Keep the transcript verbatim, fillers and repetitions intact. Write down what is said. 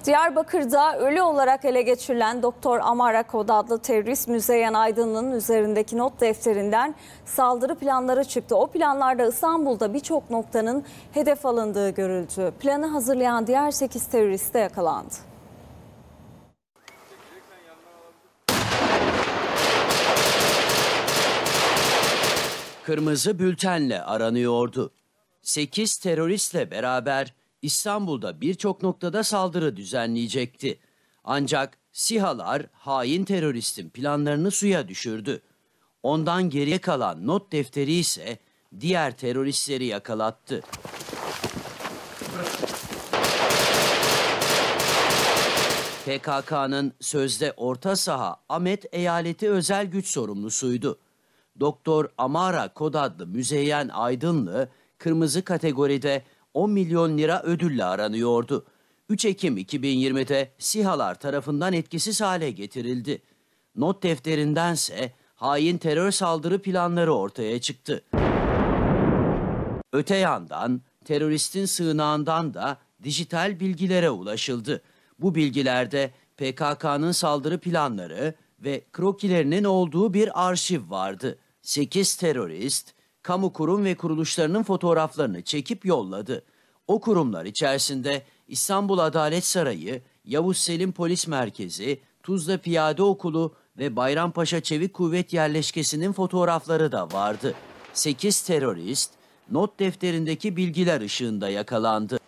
Diyarbakır'da ölü olarak ele geçirilen Doktor Amara Kod adlı terörist Müzeyyen Aydınlı'nın üzerindeki not defterinden saldırı planları çıktı. O planlarda İstanbul'da birçok noktanın hedef alındığı görüldü. Planı hazırlayan diğer sekiz terörist de yakalandı. Kırmızı bültenle aranıyordu. sekiz teröristle beraber İstanbul'da birçok noktada saldırı düzenleyecekti. Ancak SİHA'lar hain teröristin planlarını suya düşürdü. Ondan geriye kalan not defteri ise diğer teröristleri yakalattı. P K K'nın sözde orta saha Ahmet Eyaleti özel güç sorumlusuydu. Doktor Amara Kod adlı Müzeyyen Aydınlı kırmızı kategoride on milyon lira ödülle aranıyordu. üç Ekim iki bin yirmide SİHA'lar tarafından etkisiz hale getirildi. Not defterindense hain terör saldırı planları ortaya çıktı. Öte yandan teröristin sığınağından da dijital bilgilere ulaşıldı. Bu bilgilerde P K K'nın saldırı planları ve krokilerinin olduğu bir arşiv vardı. sekiz terörist, kamu kurum ve kuruluşlarının fotoğraflarını çekip yolladı. O kurumlar içerisinde İstanbul Adalet Sarayı, Yavuz Selim Polis Merkezi, Tuzla Piyade Okulu ve Bayrampaşa Çevik Kuvvet Yerleşkesi'nin fotoğrafları da vardı. sekiz terörist, not defterindeki bilgiler ışığında yakalandı.